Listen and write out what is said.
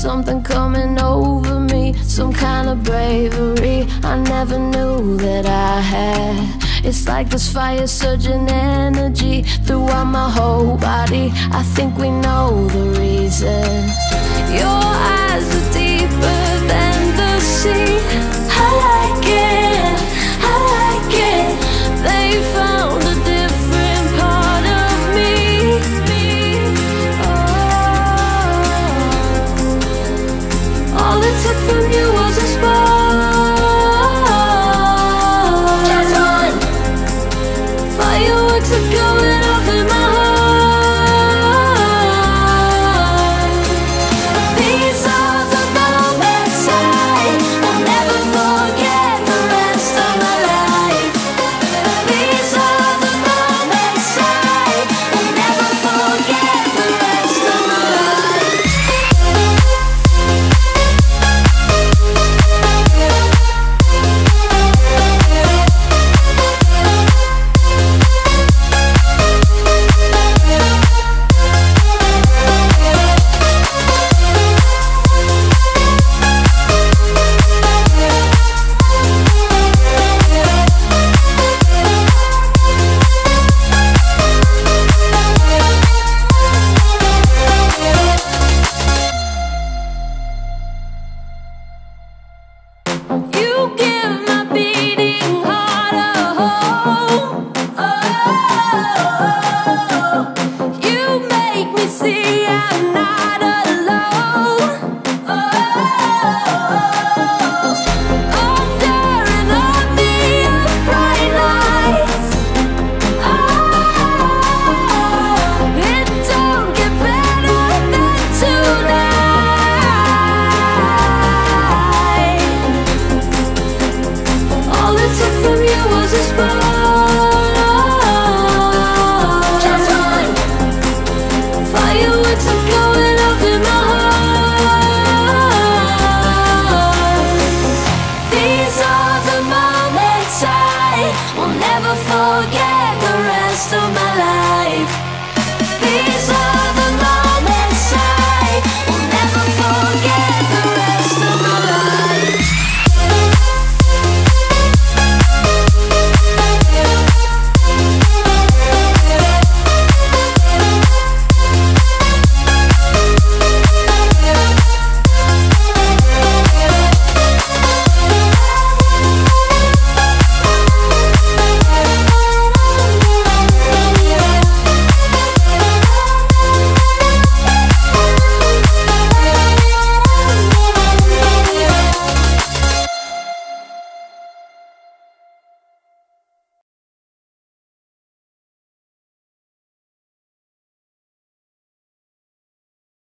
something coming over me, some kind of bravery I never knew that I had. It's like this fire surging energy throughout my whole body. I think we know the reason. Your eyes are deeper than the sea. I like it, I like it. They found a different part of me. Oh. All it took from you was a spark. Just one. Fireworks are going off in my heart. These are the moments I'll never forget the rest of my life. These are the moments I'll never forget the rest of my life. You give my beating heart a home. Oh, you make me see I'm not alone. Oh, under and under bright lights. Oh, it don't get better than tonight. All it took from you was a spark. Just one. Fireworks are going off in my heart. These are the moments I will never forget the rest of my life. These are